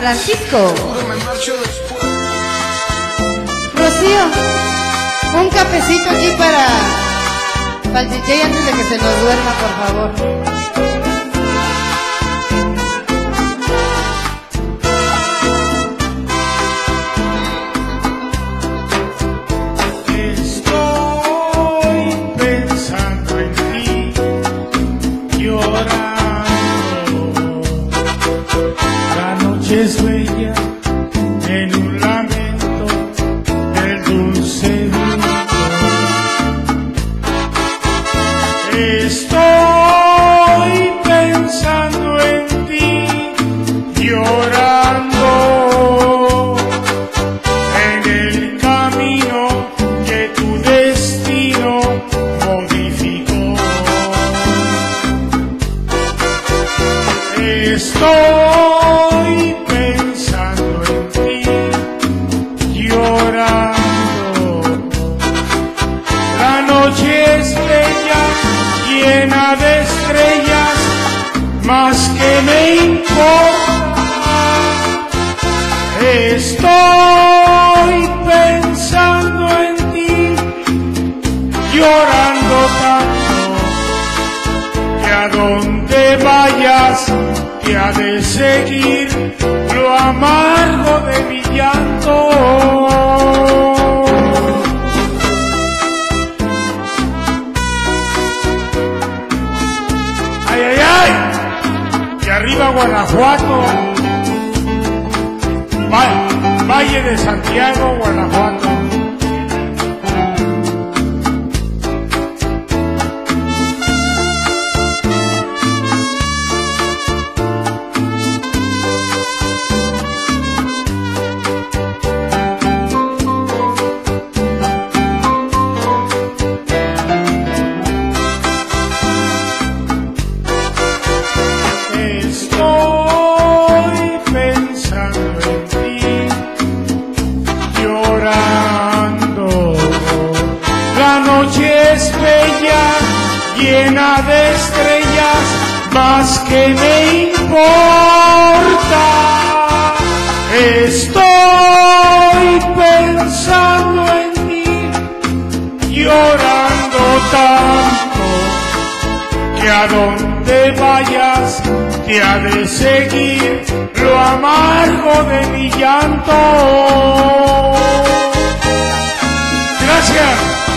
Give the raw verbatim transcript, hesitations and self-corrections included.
Francisco. Rocío, un cafecito aquí para, para el D J antes de que se nos duerma, por favor. Es bella en un lamento del dulce viento. Estoy pensando en ti, llorando en el camino que tu destino modificó. Estoy llena de estrellas, más que me importa. Estoy pensando en ti, llorando tanto, que a donde vayas te ha de seguir lo amargo de mi llanto. Arriba Guanajuato, Valle de Santiago, Guanajuato. Llena de estrellas, más que me importa. Estoy pensando en ti, llorando tanto, que a donde vayas te ha de seguir lo amargo de mi llanto. Gracias.